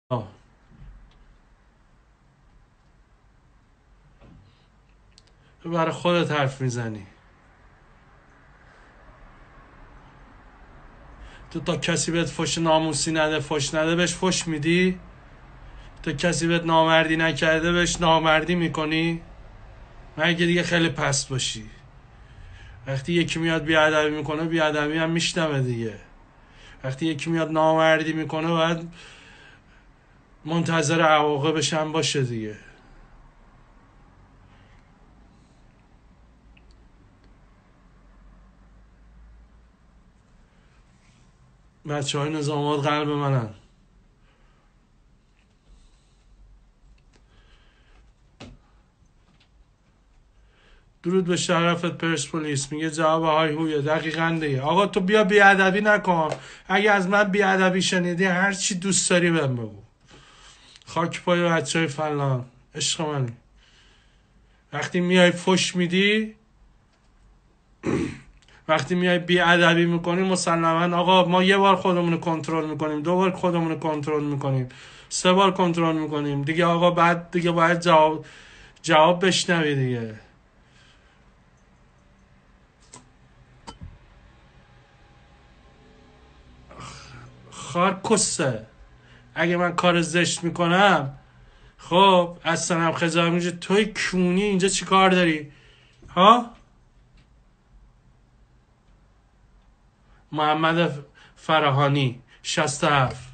تو برای خودت حرف میزنی. تو تا کسی بهت فش ناموسی نده فش نده بهش فش میدی؟ تا کسی بهت نامردی نکرده بهش نامردی میکنی؟ مگه دیگه خیلی پست باشی. وقتی یکی میاد بیادبی میکنه بیادبی هم میشنوه دیگه. وقتی یکی میاد نامردی میکنه باید منتظر عواقبش هم باشه دیگه. بچه های نظامات قلب منن. درود به شرفت پرسپولیس. میگه جواب های هویه. دقیقا دیگه. آقا تو بیا بیادبی نکن. اگه از من بیادبی شنیدی هر چی دوست داری بهم بگو. خاک پای بچه های فلان. عشق منی. وقتی میای فش میدی، وقتی میای بیادبی میکنی، مسلما آقا ما یه بار خودمون رو کنترل میکنیم، 2 بار خودمون رو کنترل میکنیم، 3 بار کنترل میکنیم دیگه. آقا بعد دیگه باید جواب بشنوی دیگه. خار کسه. اگه من کار زشت میکنم، خب اصلا هم خجالت میشه. توی کونی اینجا چی کار داری؟ ها؟ محمد فراهانی 67.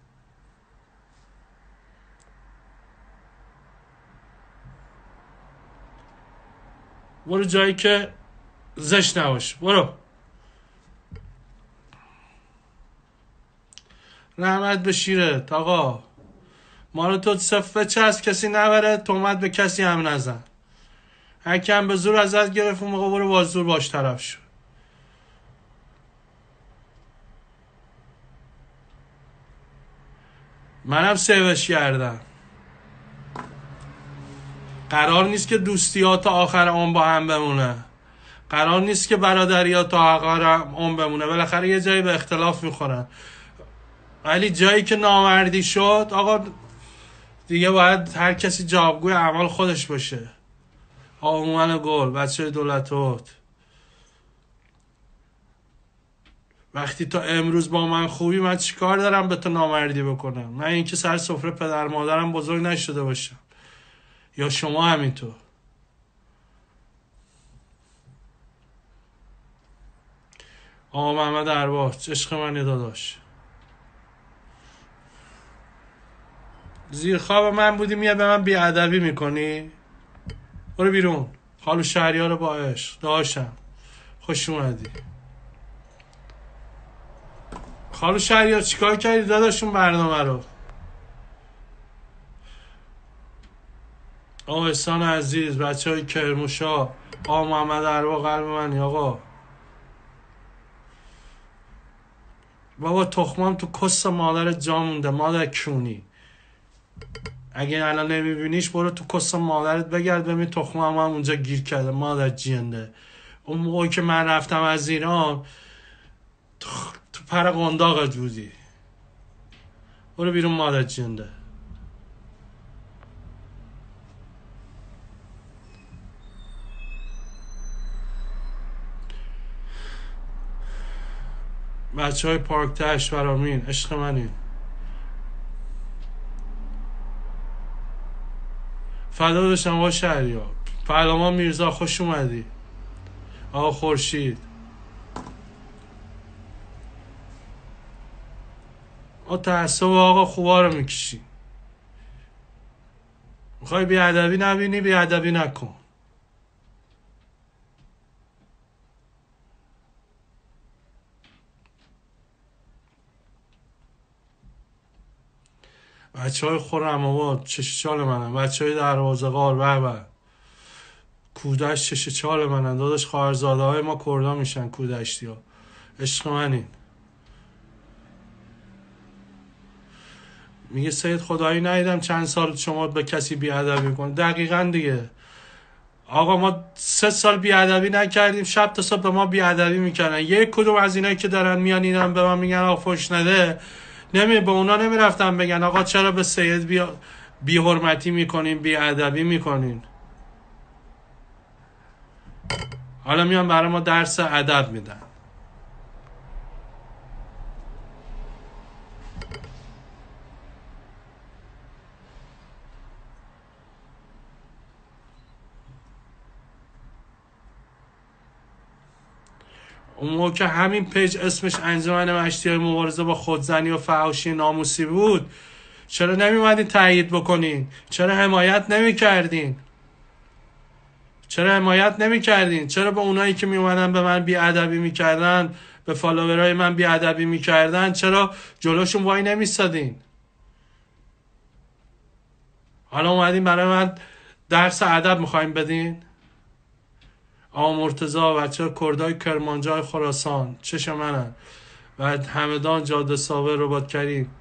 برو جایی که زشت نباش. برو. رحمت به شیرت آقا. ما رو تو صفه چسب کسی نبره، تهمت به کسی هم نزن. هرکم به زور ازت گرفت اون موقع برو با زور باش طرف شو. منم سیوش کردم. قرار نیست که دوستیات تا آخر عمر با هم بمونه. قرار نیست که برادریات تا آخر عمر بمونه. بالاخره یه جایی به اختلاف میخورن. ولی جایی که نامردی شد آقا دیگه باید هر کسی جوابگوی اعمال خودش باشه. آقا گل بچه دولتوت، وقتی تا امروز با من خوبی من چیکار دارم به تو نامردی بکنم؟ من اینکه سر سفره پدر مادرم بزرگ نشده باشم یا شما همینطور. آقا محمد ارباز عشق منی داداش. زیر خواب من بودی میاد به من بیادبی میکنی؟ برو بیرون. خالو شهریار با عشق داشتم. خوش اومدی. خالو شهریار چیکار کردی داداشون برنامه رو؟ آقا احسان عزیز، بچه های کرموشا، آقا محمد اربا قلب منی. آقا بابا تخمام تو کس مادر جا مونده. مادر کونی اگه الان نمیبینیش برو تو کس مادرت بگرد ببین تخمام هم اونجا گیر کرده. مادر جینده. اون موقعی که من رفتم از ایران تو پر قنداقت بودی. برو بیرون مادر جینده. بچه های پارک تشت برامین عشق منی. فدا داشتم آقا شهریار. پهلوان میرزا خوش اومدی. آقا خورشید تعصب آقا خوبا رو میکشی. میخوای بیادبی نبینی بیادبی نکن. بچه های خورم آباد چش چال منن. بچه های دروازه غار به کودش چش چال منن. داداش خواهرزاده های ما کردا میشن کودشتی ها. عشق منین. میگه سید خدایی ندیدم چند سال شما به کسی بیادبی کنید. دقیقا دیگه. آقا ما 3 سال بیادبی نکردیم، شب تا صبح به ما بیادبی میکنن. یک کدوم از اینایی که دارن میان اینم به من میگن آقا فوش نده به اونا نمیرفتن بگن آقا چرا به سید بی حرمتی میکنین، بی ادبی میکنین. حالا میان برای ما درس ادب میدن. اون موقع که همین پیج اسمش انجمن مشتی مبارزه با خودزنی و فحاشی ناموسی بود، چرا نمیومدین تایید بکنین؟ چرا حمایت نمیکردین؟ چرا به اونایی که میومدن به من بیادبی میکردن، به فالوورای من بیادبی میکردن، چرا جلوشون وای نمیستادین؟ حالا اومدین برای من درس ادب میخوایم بدین؟ آقا مرتضی، بچه کردای کرمانجای خراسان چش منن، و همدان، جاده صابر، رباط کریم.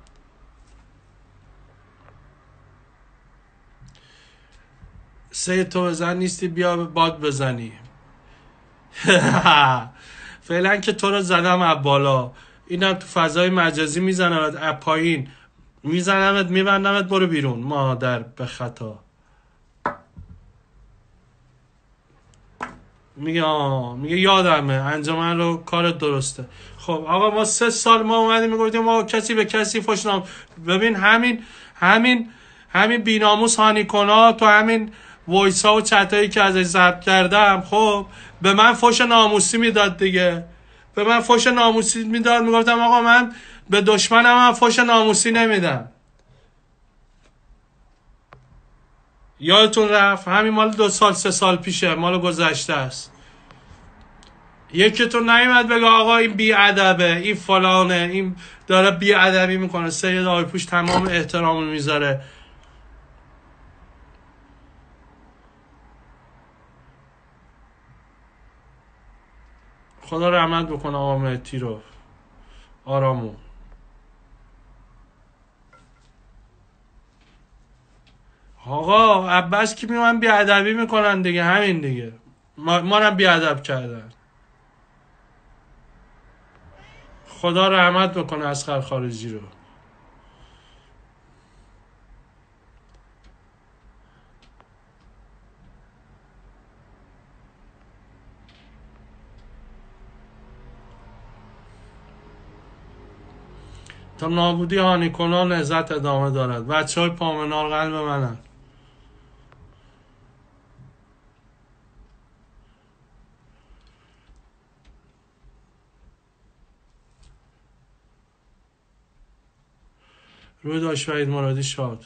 سید تو بزن نیستی، بیا باد بزنی. فعلا که تو رو زدم از بالا، اینم تو فضای مجازی میزنمت از پایین، میزنمت میبندمت، برو بیرون مادر به خطا. میگه یادمه انجمن رو کار درسته. خب آقا ما 3 سال ما اومدیم میگفتیم ما کسی به کسی فحش ببین همین بیناموس هانی کنا تو همین وایس ها و چت هایی که ازش ضبط کردم، خب به من فحش ناموسی میداد دیگه. به من فحش ناموسی میداد، میگفتم آقا من به دشمنم هم فحش ناموسی نمیدم. یادتون رفت؟ همین مال 2 سال 3 سال پیشه، مال گذشته است. یکیتون نیومد بگه آقا این بی ادبه، این فلانه، این داره بی ادبی میکنه. سید آیپوش تمام احترامو میذاره. خدا رحمت بکنه آقا مهدی رو، آرامون. آقا عباس که میومن بی ادبی میکنن دیگه، همین دیگه. ما رو بی ادب کردن. خدا رحمت بکنه اصغر خارجی رو. تا نابودی هانی کنان نهضت ادامه دارد. بچه های پامنار قلب منن. روی داشت وحید مرادی شاد.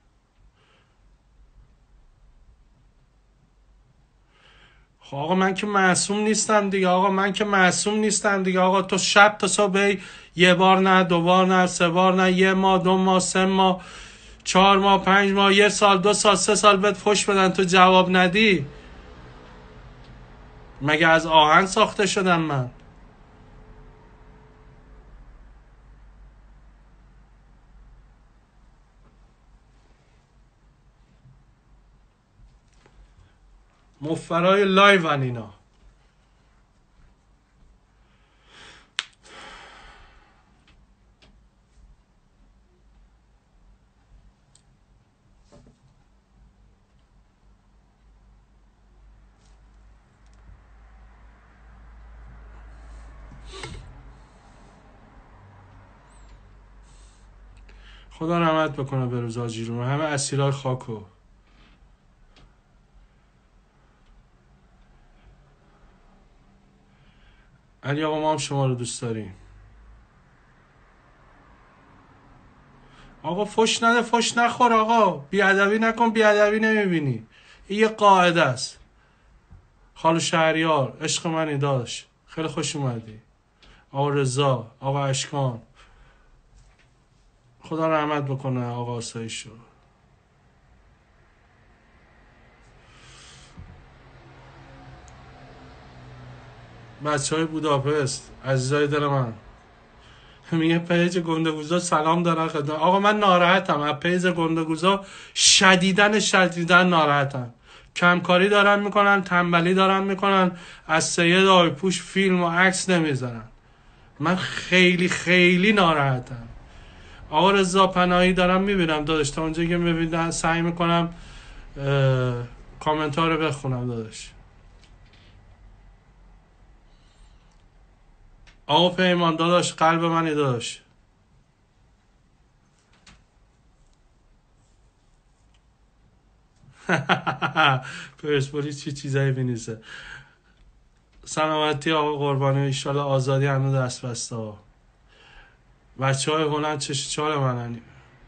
خب آقا من که معصوم نیستم دیگه. آقا تو شب تا صبح 1 بار نه، 2 بار نه، 3 بار نه، 1 ماه، 2 ماه، 3 ماه، 4 ماه، 5 ماه، 1 سال، 2 سال، 3 سال بهت فحش بدن تو جواب ندی. مگه از آهن ساخته شدم من؟ مفرای لایون اینا. خدا رحمت بکنه به روز آجیرون، همه اسیرای خاکو. علی آقا ما هم شما رو دوست داریم. آقا فحش نده، فحش نخور آقا. بیادبی نکن، بیادبی نمیبینی. این یه قاعده است. خالو شهریار عشق منی داشت، خیلی خوش اومدی. آقا رضا، آقا اشکان، خدا رحمت بکنه آقا آسایشو. بچه های بوداپست، عزیزای دل من، میگه پیج گندگوزا سلام دارن خدمت. آقا من ناراحتم از پیج گندگوزا، شدیدن ناراحتم. کمکاری دارن میکنن، تنبلی دارن میکنن، از سید آیپوش فیلم و عکس نمیذارن. من خیلی ناراحتم. آقا رضا پناهی دارم میبینم داداش، تا اونجا که میبینم سعی میکنم کامنت ها رو بخونم داداش. آقا پیمان داداش قلب منی داداش. پرسپولیس چی چیزایی بینیسه. سلامتی آقا قربانی، ایشالله آزادی همه دست بسته ها. بچه های هلند چش چال منن.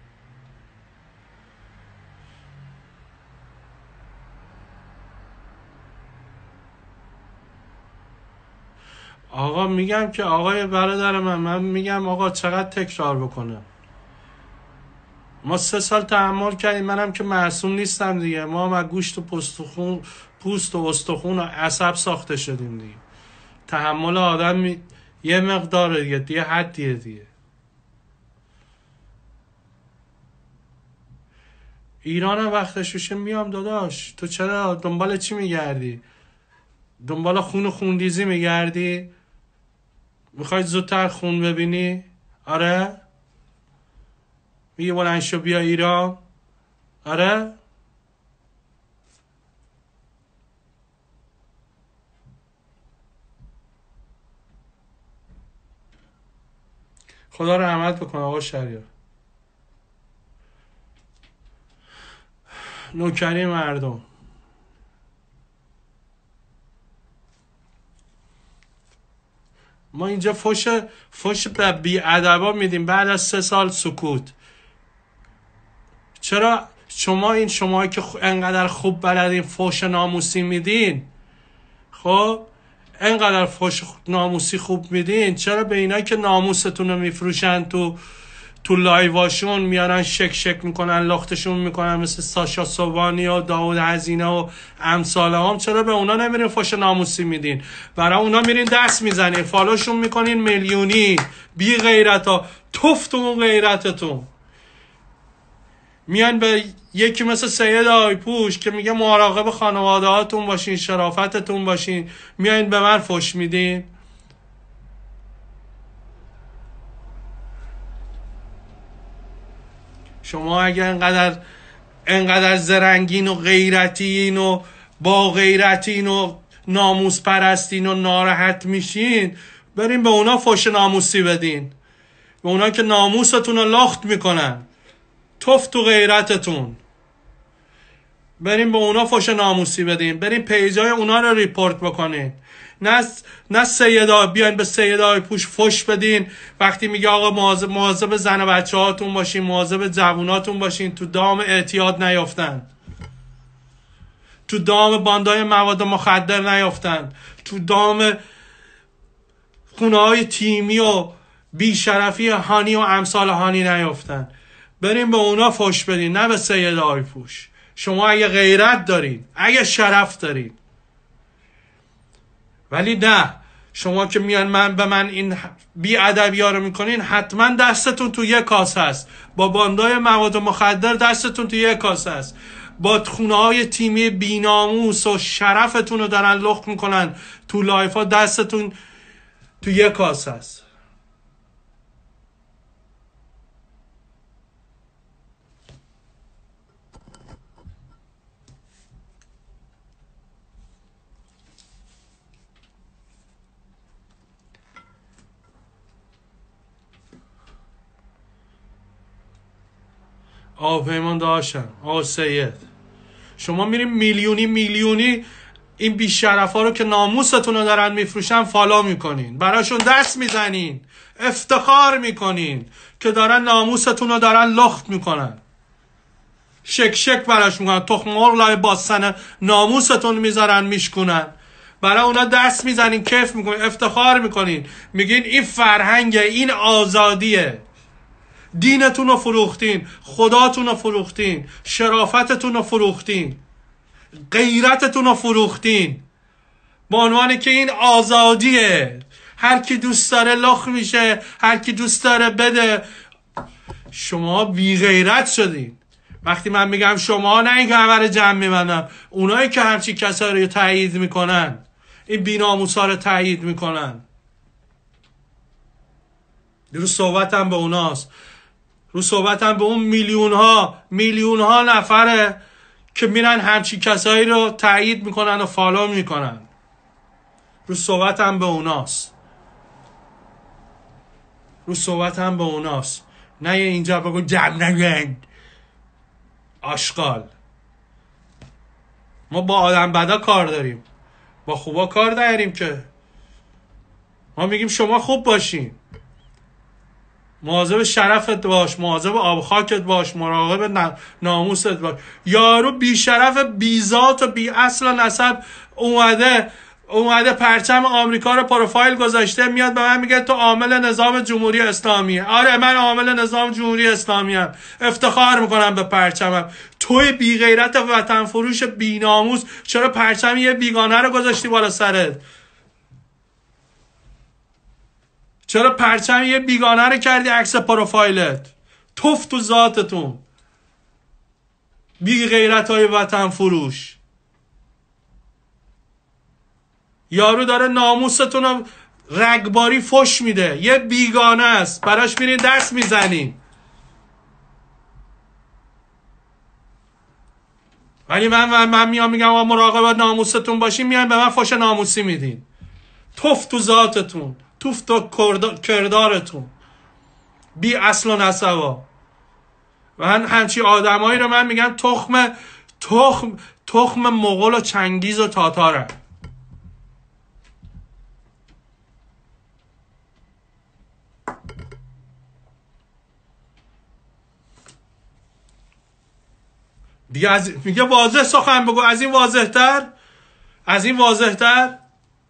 آقا میگم که آقای برادر من میگم آقا چقدر تکرار بکنم. ما 3 سال تحمل کردیم، منم که معصوم نیستم دیگه. ما هم از گوشت و پوست و استخون و عصب ساخته شدیم دیگه. تحمل آدم یه مقدار دیگه، یه حدیه دیگه. ایران هم وقتش بشه میام داداش. تو چرا دنبال چی میگردی؟ دنبال خونریزی میگردی؟ میخوای زودتر خون ببینی؟ آره؟ میگه بلند شو بیا ایران؟ آره؟ خدا رحمت بکنه آقا شریعت. نوکری مردم. ما اینجا فوش به بی‌ادبا میدیم بعد از 3 سال سکوت. چرا شما که انقدر خوب بلدین فوش ناموسی میدین، خب انقدر فوش ناموسی خوب میدین، چرا به اینا که ناموستون رو میفروشن تو لایواشون میارن شک میکنن، لختشون میکنن، مثل ساشا صوبانی و داود هزینه و امثال هم، چرا به اونا نمیرین فوش ناموسی میدین؟ برای اونا میرین دست میزنین، فالوشون میکنین میلیونی. بی غیرت ها، تفتون غیرتتون. میان به یکی مثل سید آیپوش که میگه مراقب خانواده هاتون باشین، شرافتتون باشین، میان به من فوش میدین. شما اگه انقدر زرنگین و غیرتین و با غیرتین و ناموس پرستین و ناراحت میشین، برین به اونا فوش ناموسی بدین، به اونا که ناموستون رو لخت میکنن، تفت تو غیرتتون. برین به اونا فوش ناموسی بدین، برین پیجای اونا رو ریپورت بکنین. نه سیدا بیاین به سیدای پوش فوش بدین وقتی میگه آقا مواظب زن و بچه هاتون باشین، مواظب جووناتون باشین، تو دام اعتیاد نیافتن، تو دام باندای مواد مخدر نیافتن، تو دام خونه های تیمی و بیشرفی هانی و امثال هانی نیافتن. برین به اونا فوش بدین، نه به سیدای پوش. شما اگه غیرت دارین، اگه شرف دارین. ولی نه، شما که میان به من این بی ادبی ها رو میکنین، حتما دستتون تو یک کاسه است. با باندای مواد مخدر دستتون تو یک کاسه است. با خونه های تیمی بیناموس و شرفتون رو دارن لخت میکنن تو لایف ها، دستتون تو یک کاسه است. آقا پیمان داشتم، آقا سید، شما میرین میلیونی این بیشرف ها رو که ناموستون رو دارن میفروشن فالو میکنین، براشون دست میزنین، افتخار میکنین که دارن ناموستون رو دارن لخت میکنن، شک براش میکنن، تخم مرغ لای باستن ناموستون میذارن میشکنن، برای اونا دست میزنین، کیف میکنین، افتخار میکنین، میگین این فرهنگه، این آزادیه. دینتون رو فروختین، خداتون رو فروختین، شرافتتون رو فروختین، غیرتتون رو فروختین، با عنوانی که این آزادیه، هر کی دوست داره لخ میشه، هر کی دوست داره بده. شما بی غیرت شدین. وقتی من میگم شما، نه این که همه رو جمع میبندم، اونایی که همچی کسایی رو تایید میکنن، این بی‌ناموسا رو تایید میکنن، درست صحبتم به اوناست. رو صحبتم به اون میلیون ها نفره که میرن همچی کسایی رو تایید میکنن و فالو میکنن. رو صحبتم به اوناست. نه اینجا بگو جمع نگن آشغال. ما با آدم بدا کار داریم، با خوبا کار داریم. که ما میگیم شما خوب باشین، مواظب شرفت باش، مواظب آب خاکت باش، مراقب ناموست باش. یارو بی شرف بی ذات و بی اصل و نسب اومده پرچم آمریکا رو پروفایل گذاشته، میاد به من میگه تو عامل نظام جمهوری اسلامی. آره من عامل نظام جمهوری اسلامی ام، افتخار میکنم به پرچمم. توی بی غیرت وطن فروش بی ناموس چرا پرچم یه بیگانه رو گذاشتی بالا سرت؟ چرا پرچم یه بیگانه رو کردی عکس پروفایلت؟ توف تو ذاتتون بی غیرت های وطن فروش. یارو داره ناموستون رو رگباری فش میده، یه بیگانه است، براش میرین دست میزنین. ولی من میام میگم آقا مراقب ناموستون باشین، میان به من فش ناموسی میدین. توف تو ذاتتون، توف تو کردارتون بی اصل و نسبا. من همچی آدمایی رو من میگم تخم مغول و چنگیز و تاتاره. دیگه میگه واضح سخن بگو. از این واضح‌تر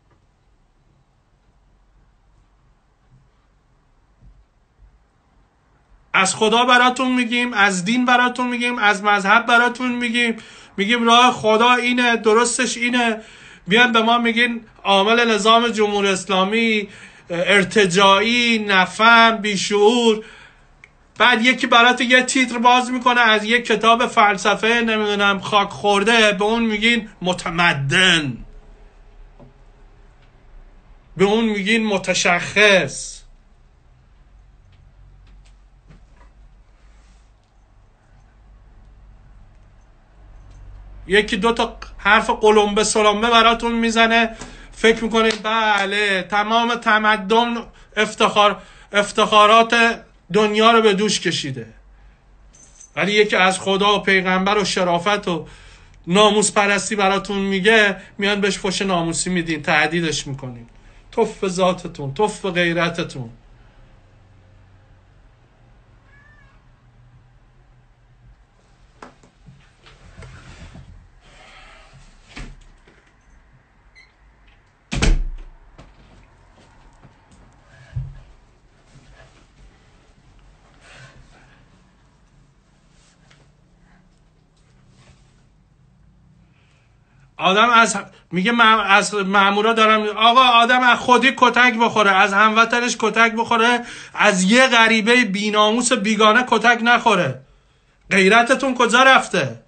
از خدا براتون میگیم، از دین براتون میگیم، از مذهب براتون میگیم راه خدا اینه، درستش اینه. بیان به ما میگین عامل نظام جمهوری اسلامی، ارتجاعی، نفهم، بیشعور. بعد یکی برات یه تیتر باز میکنه از یه کتاب فلسفه نمیدونم خاک خورده، به اون میگین متمدن، به اون میگین متشخص. یکی دوتا حرف قلمبه سلمبه براتون میزنه، فکر میکنید بله تمام تمدن افتخارات دنیا رو به دوش کشیده. ولی یکی از خدا و پیغمبر و شرافت و ناموس پرستی براتون میگه، میان بهش فش ناموسی میدین، تهدیدش میکنین. توف به ذاتتون، توف به غیرتتون. آدم از مامورا دارم، آقا آدم از خودی کتک بخوره، از هموطنش کتک بخوره، از یه غریبه بیناموس بیگانه کتک نخوره. غیرتتون کجا رفته؟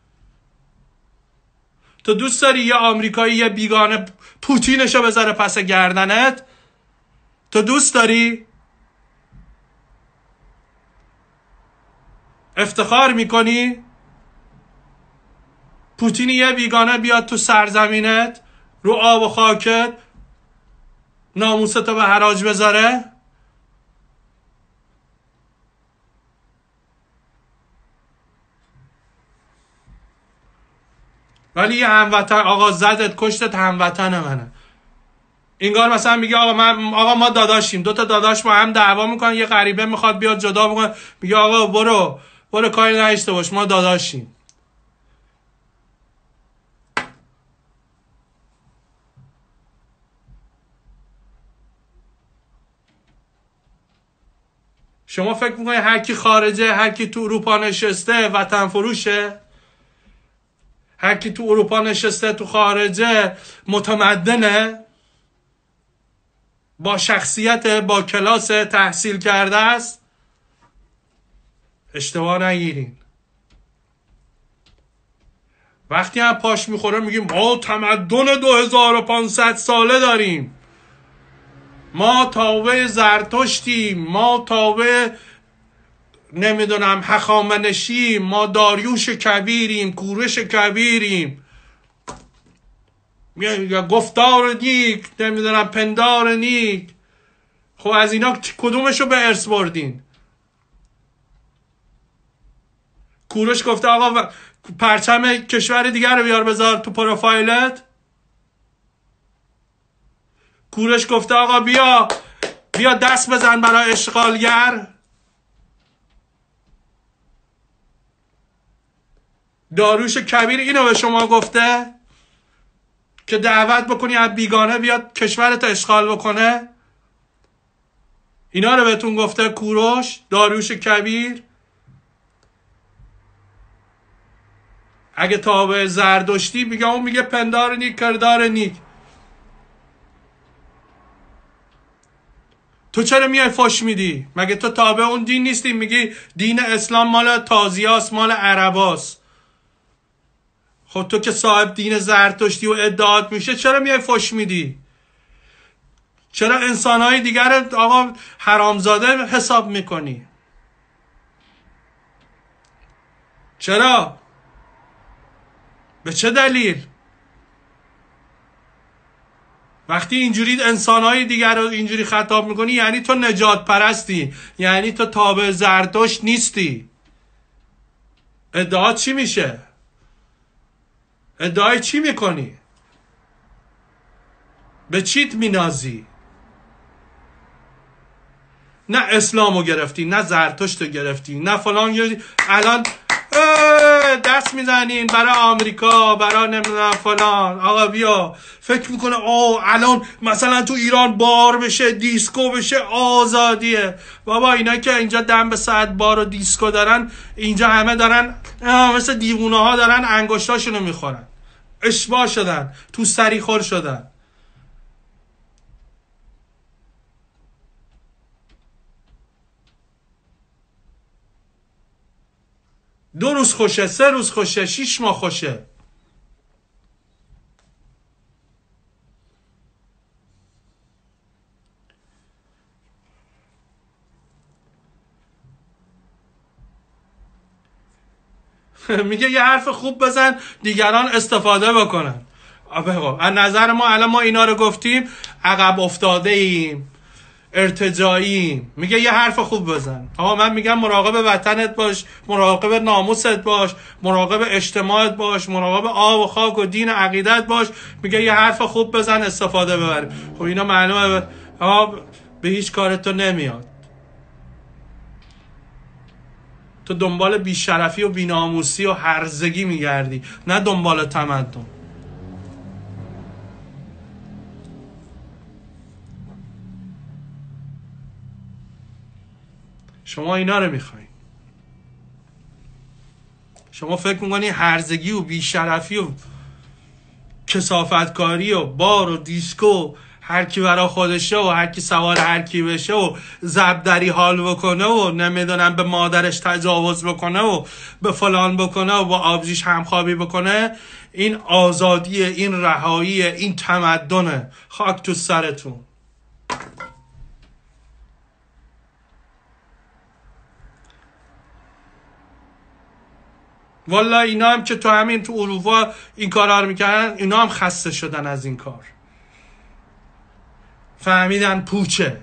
تو دوست داری یه آمریکایی یه بیگانه پوتینشو بذاره پس گردنت؟ تو دوست داری؟ افتخار میکنی؟ پوتینی یه بیگانه بیاد تو سرزمینت، رو آب و خاکت، ناموستو به حراج بذاره؟ ولی یه هموطن آقا زدت کشتت هموطن منه. اینگار مثلا میگه آقا ما داداشیم، دوتا داداش با هم دعوا میکنن، یه غریبه میخواد بیاد جدا بکنه، میگه آقا برو کاری نداشته باش، ما داداشیم. شما فکر میکنید هر کی خارجه، هر کی تو اروپا نشسته وطن فروشه؟ هر کی تو اروپا نشسته تو خارجه متمدنه؟ با شخصیت، با کلاس، تحصیل کرده است؟ اشتباه نگیرین. وقتی هم پاش میخوره میگیم ما تمدن 2500 ساله داریم، ما تابع زرتشتیم، ما تابع نمیدونم هخامنشیم، ما داریوش کبیریم، کوروش کبیریم، یا گفتار نیک، نمیدونم پندار نیک. خب از اینا کدومشو به ارث بردین؟ کوروش گفته آقا پرچم کشور دیگر رو بیار بذار تو پروفایلت. کوروش گفته آقا بیا دست بزن برای اشغالگر. داریوش کبیر اینو به شما گفته که دعوت بکنی از بیگانه بیاد کشورت اشغال بکنه؟ اینا رو بهتون گفته کوروش، داریوش کبیر؟ اگه تابع زردشتی میگه، اون میگه پندار نیک کردار نیک. تو چرا میای فش میدی؟ مگه تو تابع اون دین نیستی؟ میگی دین اسلام مال تازیاست، مال عرباست. خب تو که صاحب دین زرتشتی و ادعات میشه چرا میای فش میدی؟ چرا انسانهای دیگر آقا حرامزاده حساب میکنی؟ چرا؟ به چه دلیل؟ وقتی اینجوری انسانهای دیگر رو اینجوری خطاب میکنی یعنی تو نجات پرستی، یعنی تو تابع زرتشت نیستی. ادعا چی میشه؟ ادعای چی میکنی؟ به چیت مینازی؟ نه اسلامو گرفتی، نه زرتشت گرفتی، نه فلان گرفتی. الان دست میزنین برای آمریکا، برای نمیدونم فلان. آقا بیا فکر میکنه الان مثلا تو ایران بار بشه، دیسکو بشه، آزادیه. بابا اینا که اینجا دم به ساعت بار و دیسکو دارن، اینجا همه دارن مثل دیوونه ها دارن انگشتاشونو میخورن، اشباح شدن، تو سری خور شدن. دو روز خوشه، 3 روز خوشه، 6 ماه خوشه. میگه یه حرف خوب بزن دیگران استفاده بکنن. از نظر ما الان ما اینا رو گفتیم عقب افتاده ایم، ارتجاعیم. میگه یه حرف خوب بزن. آقا من میگم مراقب وطنت باش، مراقب ناموست باش، مراقب اجتماعت باش، مراقب آب و خاک و دین و عقیدت باش. میگه یه حرف خوب بزن استفاده ببریم. خب اینا معلومه به هیچ کارت تو نمیاد. تو دنبال بیشرفی و بیناموسی و هرزگی میگردی، نه دنبال تمدن. شما اینا رو میخواین. شما فکر میکنی هرزگی و بیشرفی و کثافتکاری و بار و دیسکو هر کی برا خودشه و هر کی سوار هر کی بشه و زبدری حال بکنه و نمیدونم به مادرش تجاوز بکنه و به فلان بکنه و با آبجیش همخوابی بکنه، این آزادی، این رهایی، این تمدنه. خاک تو سرتون. والا اینا هم که تو همین تو اروپا این کارا رو میکردن، اینا هم خسته شدن از این کار. فهمیدن پوچه.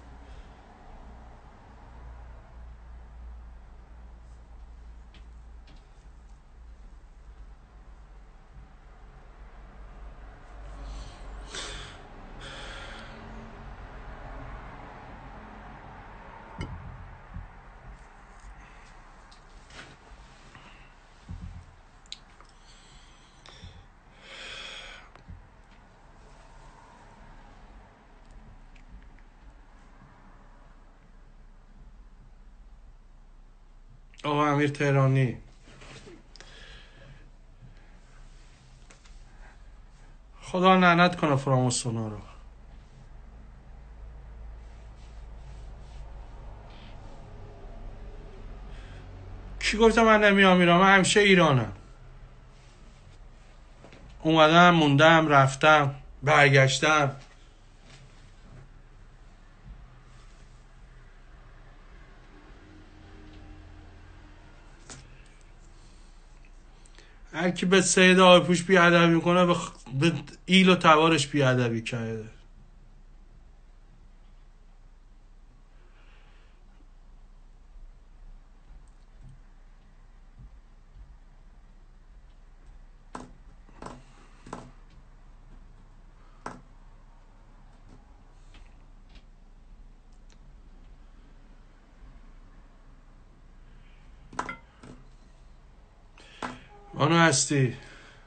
آقا امیر تهرانی، خدا لعنت کنه فراموسونا رو. کی گفته من نمیام ایران؟ من همیشه ایرانم. اومدم، موندم، رفتم، برگشتم. هر کی به سید آقایپوش بیادبی میکنه به ایل و توارش بیادبی کرده. آنو هستی؟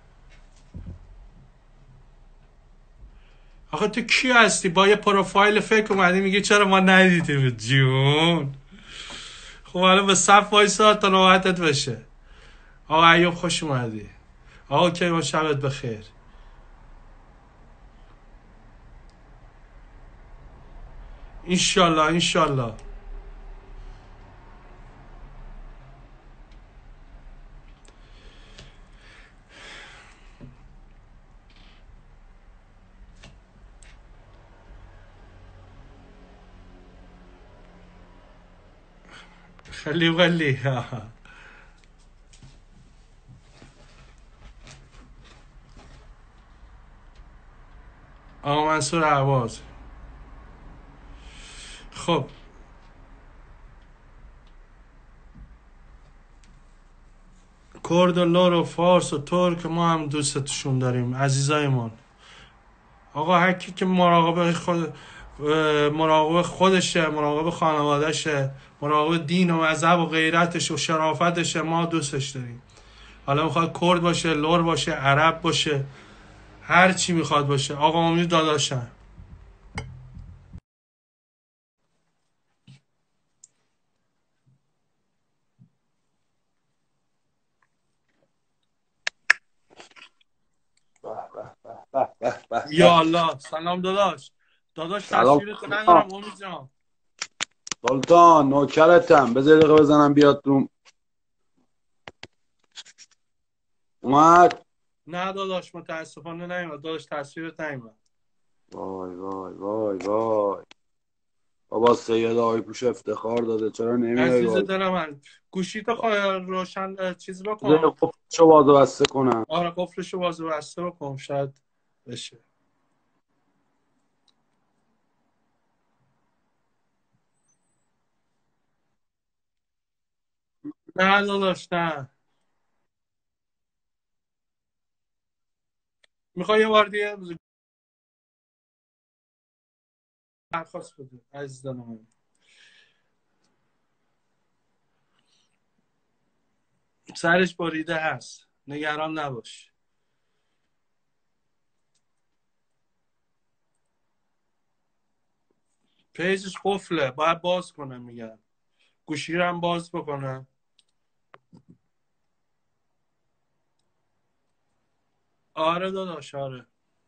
آخه تو کی هستی؟ با یه پروفایل فکر اومدی میگی چرا ما ندیدیم جون؟ خب حالا به صف وایسا تا نوبتت بشه. آقا ایوب خوش اومدی. آقا کریم شبت بخیر. انشالله انشالله. خلی ولی آقا منصور عواز. خب کرد و لور و فارس و ترک ما هم دوستشون داریم عزیزایمان. آقا هر کی که مراقب خودشه، مراقب خانوادهشه، مراقب دین و مذهب و غیرتش و شرافتشه، ما دوستش داریم. حالا میخواد کرد باشه، لور باشه، عرب باشه، هر چی میخواد باشه. آقا امید داداشم. یا الله. سلام داداش. داداش سلام. تصویرتو ندارم امید جان. سلطان نوکرتم. بذار دقیقه بزنم بیاد روم. اومد. نه داداش متاسفانه نیومد. داداش تصویرت نیومد. وای وای وای وای. بابا سید آقایپوش افتخار داده، چرا نمیای عزیز بالا؟ دل من گوشیتو روشن چیز بذار بکن. قفلشو باز و بسته کنم. آره قفلشو باز و بسته بکن شاید بشه. نه داداش نه. میخوای یه بار دیگه درخواست بده عزیز دل من. سرش بریده هست، نگران نباش. پیجش قفله، باید باز کنم. میگم گوشی رو هم باز بکنم. آره داداش آره.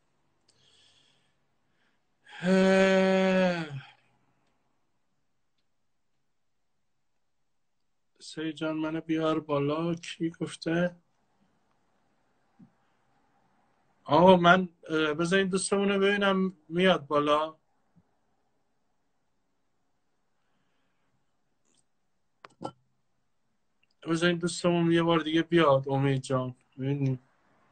سید جان منو بیار بالا. کی گفته؟ آقا من بذار این دوستمون رو ببینم میاد بالا. بذار این دوستمون یه بار دیگه بیاد. امید جان ببینیم.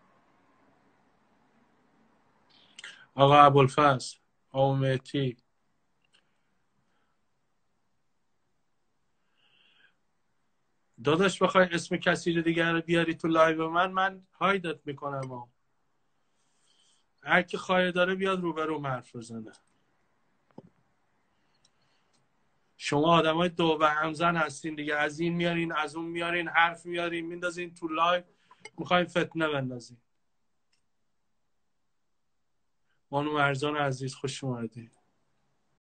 آقا ابوالفضل، آقا مهدی. داداش بخوای اسم کسی رو دیگه رو بیاری تو لایو من هایدت میکنم. هر کی خواهی داره بیاد روبرو حرف بزنه. شما آدمای دو به همزن هستین دیگه. از این میارین از اون میارین، حرف میارین میندازین تو لایو، میخواین فتنه بندازین. بانو مرجان عزیز خوش اومدی.